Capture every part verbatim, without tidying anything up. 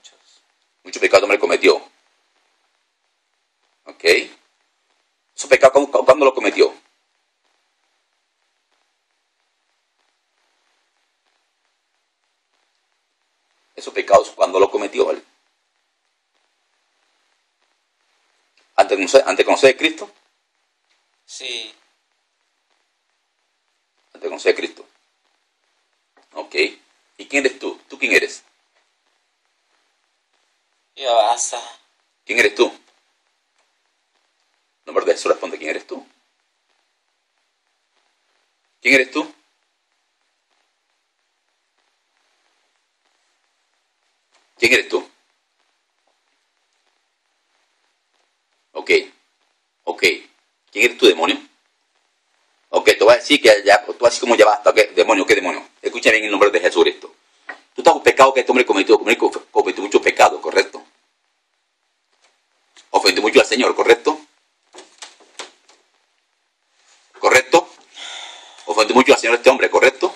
Muchos. Muchos pecados el hombre cometió. ¿Ok? ¿Esos pecados cuándo lo cometió? Esos pecados cuándo lo cometió él. ¿Antes de conocer, antes de conocer a Cristo? Sí. Antes de conocer a Cristo. ¿Ok? ¿Y quién eres tú? ¿Tú quién eres? Ya basta. ¿Quién eres tú? El nombre de Jesús responde, ¿quién eres tú? ¿Quién eres tú? ¿Quién eres tú? Ok, ok. ¿Quién eres tú, demonio? Ok, te voy a decir que ya, tú vas a decir como ya basta, ¿ok? Demonio, ¿qué demonio? Escucha bien el nombre de Jesucristo. Tú estás con pecado que este hombre cometió, cometió muchos pecados, ¿correcto? Ofendió mucho al Señor, ¿correcto? ¿Correcto? Ofendió mucho al Señor este hombre, ¿correcto?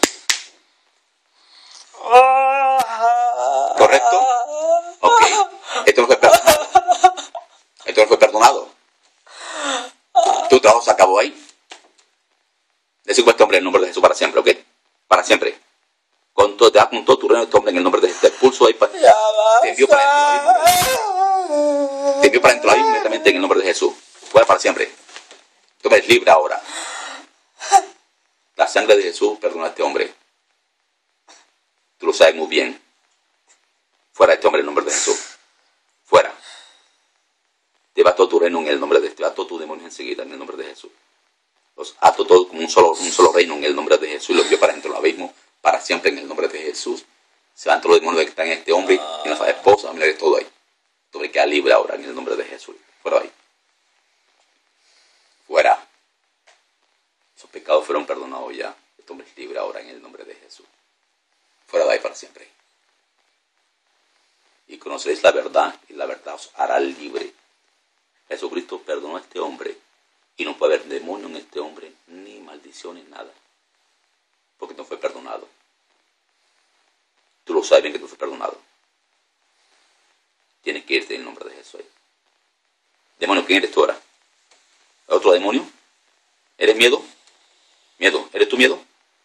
¿Correcto? Ok. Esto no fue perdonado. Esto no fue perdonado. Tu trabajo se acabó ahí. Decir con este hombre en el nombre de Jesús para siempre, ¿ok? Para siempre. Con todo, te da con todo tu reino este hombre en el nombre de Jesús. Te expulso ahí para... Te envío para dentro del abismo. Te envío para dentro del abismo inmediatamente en el nombre de Jesús. Fuera para siempre. Tú eres libre ahora. La sangre de Jesús perdona a este hombre. Tú lo sabes muy bien. Fuera de este hombre en el nombre de Jesús. Fuera. Te va todo tu reino en el nombre de Jesús. Te va todo tu demonio enseguida en el nombre de Jesús. Los ato todos como un solo, un solo reino en el nombre de Jesús y los envío para dentro del abismo para siempre en el nombre de Jesús. Se van todos los demonios que están en este hombre y en la esposa, mira todo ahí. Este hombre queda libre ahora en el nombre de Jesús. Fuera de ahí. Fuera. Sus pecados fueron perdonados ya. Este hombre es libre ahora en el nombre de Jesús. Fuera de ahí para siempre. Y conoceréis la verdad y la verdad os hará libre. Jesucristo perdonó a este hombre y no puede haber demonio en este hombre ni maldiciones, nada. Porque no fue perdonado. Tú lo sabes bien que no fue perdonado. Tienes que irte en el nombre de Jesús. Demonio, ¿quién eres tú ahora? ¿Otro demonio? ¿Eres miedo? ¿Miedo? ¿Eres tu miedo?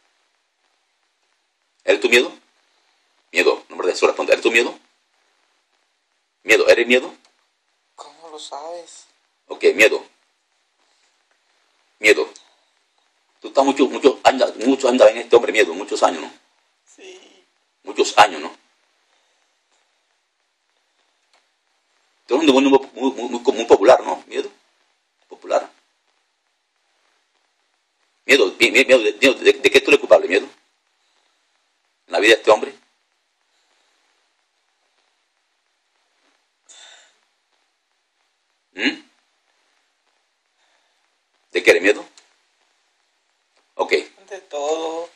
¿Eres tu miedo? Miedo, en nombre de Jesús responde. ¿Eres tu miedo? Miedo, ¿eres miedo? ¿Cómo lo sabes? Ok, miedo. Miedo. Tú estás muchos muchos años, muchos años en este hombre miedo, muchos años, ¿no? Sí. Muchos años, ¿no? Tú eres un demonio muy, muy, muy, muy popular, ¿no? Miedo. Popular. Miedo, miedo, de, de, de, ¿de qué tú eres culpable? Miedo. En la vida de este hombre. ¿Mm? ¿De qué eres miedo? Ok. De todo.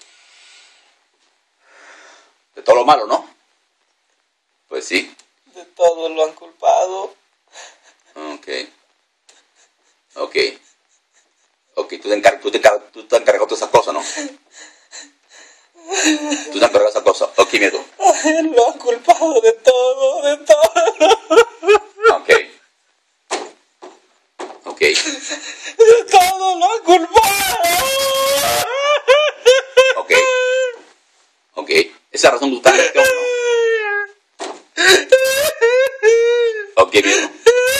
De todo lo malo, ¿no? Pues sí. De todo lo han culpado. Ok. Ok. Ok, tú te encargas, tú te encargas, tú te encargas de todas esas cosas, ¿no? Tú te encargas de esas cosas. Ok, miedo. Lo han culpado de todo, de todo. Ok. Ok. De todo lo han culpado. Ok. Ok. Esa razón tú estás en este hombre, ¿no? Ok, miedo.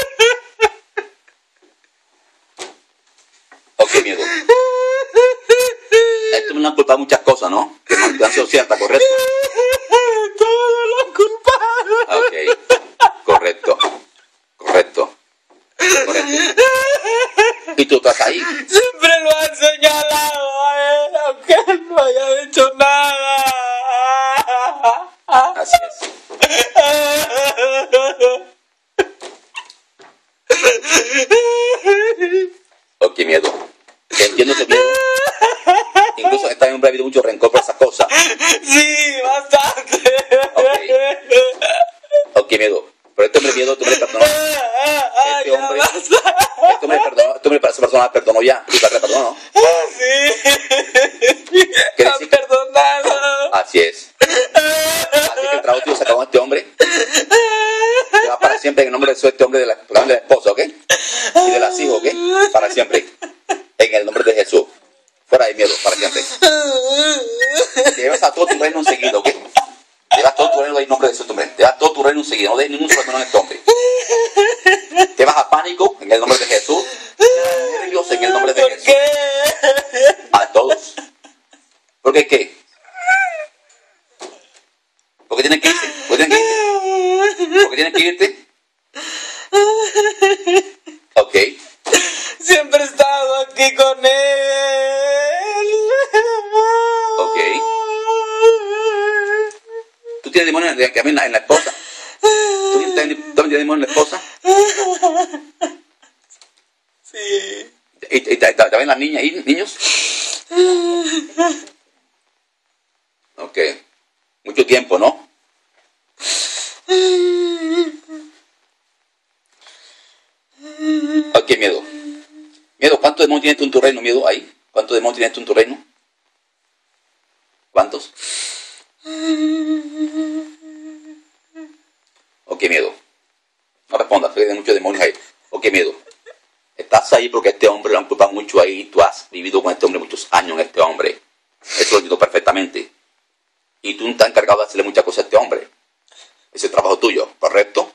Ok, miedo. Esto me lo han culpado muchas cosas, ¿no? Que no han sido ciertas, ¿correcto? Todo lo han culpado. Ok. Correcto. Correcto. Correcto. ¿Y tú estás ahí? Siempre lo han señalado a él, aunque él no haya hecho nada. Así es. Ok, miedo. Entiendo ese miedo. Incluso en este hombre ha habido mucho rencor por esas cosas. Sí, bastante. Ok. Ok, miedo. Pero este hombre miedo, este hombre perdonó. Este hombre, este hombre perdonó, este hombre, esa persona perdonó ya. ¿Y para qué perdonó? Sí. ¿Qué Han decir? perdonado. Así es. Así que el trabajo tuyo se acabó con este hombre. siempre en el nombre de Jesús, este hombre de la, de la esposa, ¿ok? Y de las hijas, ¿ok? Para siempre. En el nombre de Jesús. Fuera de miedo, para siempre. Te llevas a todo tu reino enseguida, ¿ok? Te llevas todo tu reino en el nombre de Jesús, hombre. Te llevas todo tu reino enseguida. No dejes ningún solo en este hombre. Te vas a pánico en el nombre de Jesús. Te vas a nervios en el nombre de ¿Por Jesús. qué? A todos. ¿Por qué qué? ¿Por qué tienes que irte? ¿Por qué tienes que irte? ¿Por qué tienes que irte? Ok. Siempre he estado aquí con él. Ok. ¿Tú tienes demonios en la, en la esposa? ¿Tú tienes, también tienes demonios en la esposa? Sí. ¿Y, y, y también las niñas y niños? Ok. Mucho tiempo, ¿no? Ok, miedo. Miedo, ¿cuántos demonios tienes tú en tu reino, miedo, ahí? ¿Cuántos demonios tienes tú en tu reino? ¿Cuántos? Ok, miedo. No respondas, hay muchos demonios ahí. Ok, miedo. Estás ahí porque este hombre lo han culpado mucho ahí. Tú has vivido con este hombre muchos años en este hombre. Eso lo entiendo perfectamente. Y tú no estás encargado de hacerle muchas cosas a este hombre. Ese es el trabajo tuyo, ¿correcto?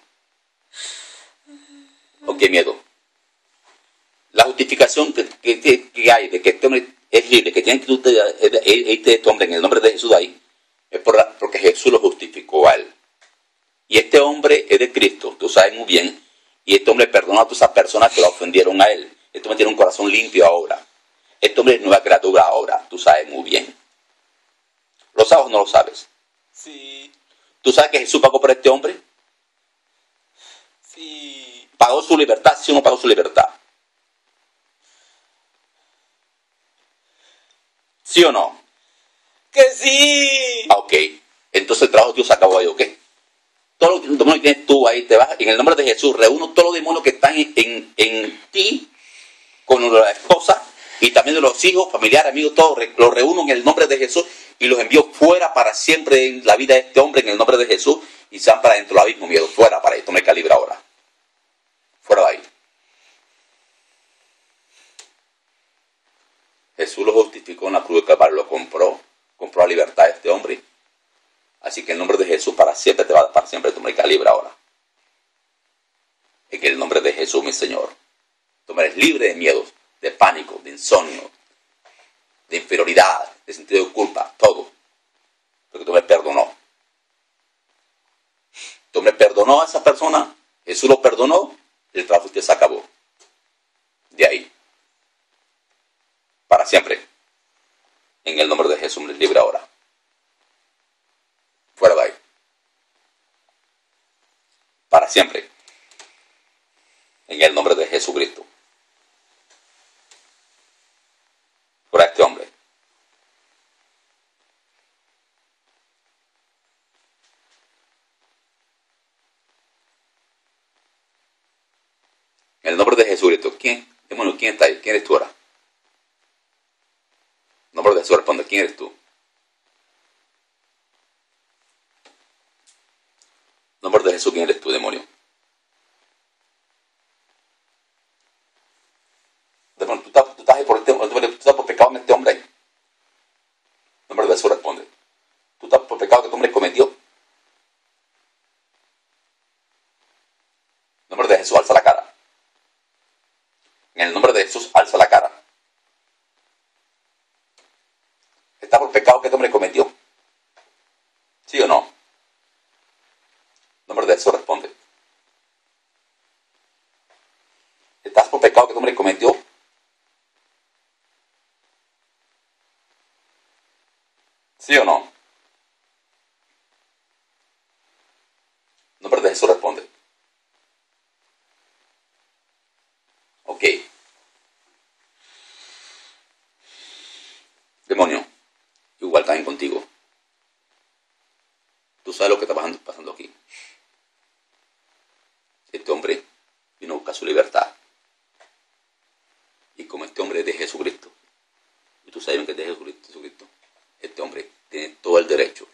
Ok, miedo. La justificación que, que, que hay de que este hombre es libre, que tiene que irte de este hombre en el nombre de Jesús de ahí, es por la, porque Jesús lo justificó a él. Y este hombre es de Cristo, tú sabes muy bien, y este hombre perdonó a todas esas personas que lo ofendieron a él. Este hombre tiene un corazón limpio ahora. Este hombre es nueva criatura ahora, tú sabes muy bien. ¿Lo sabes o no lo sabes? Sí. ¿Tú sabes que Jesús pagó por este hombre? Sí. ¿Pagó su libertad? ¿Sí o no pagó su libertad? ¿Sí o no? Que sí. Ah, ok. Entonces el trabajo de Dios se acabó ahí, ¿ok? Todos los demonios que tienes tú ahí, te vas, en el nombre de Jesús, reúno todos los demonios que están en, en, en ti, con la esposa, y también de los hijos, familiares, amigos, todos, los reúno en el nombre de Jesús, y los envío fuera para siempre en la vida de este hombre, en el nombre de Jesús, y sean para dentro del abismo, miedo, fuera para esto, me calibra ahora. Fuera de ahí. Jesús lo justificó en la cruz de Calvario, lo compró, compró la libertad de este hombre. Así que en el nombre de Jesús para siempre te va a dar, para siempre tú me calibra ahora. En el nombre de Jesús, mi Señor. Tú eres libre de miedos, de pánico, de insomnio, de inferioridad, de sentido de culpa, todo. Porque tú me perdonó. Tú me perdonó a esa persona, Jesús lo perdonó, el trabajo usted se acabó. De ahí. Para siempre. En el nombre de Jesús me libre ahora. Fuera de ahí. Para siempre. En el nombre de Jesucristo. Fuera este hombre. En el nombre de Jesucristo. ¿Quién? Demonio, ¿quién está ahí? ¿Quién eres tú ahora? En nombre de Jesús responde. ¿Quién eres tú? En nombre de Jesús, ¿quién eres tú, demonio? Demonio, tú estás, tú estás ahí por este hombre, tú estás por pecado en este hombre ahí. En nombre de Jesús responde. Tú estás por pecado que este hombre cometió. En nombre de Jesús, alza la cara. En el nombre de Jesús, alza la cara. ¿Está por pecado que este hombre cometió? ¿Sí o no? En nombre de Jesús responde. ¿Estás por pecado que este hombre cometió? ¿Sí o no? En nombre de Jesús responde. Ok. Demonio, igual también contigo. Tú sabes lo que está pasando, pasando aquí. Este hombre vino a buscar su libertad. Y como este hombre es de Jesucristo, y tú sabes que es de Jesucristo, Jesucristo, este hombre tiene todo el derecho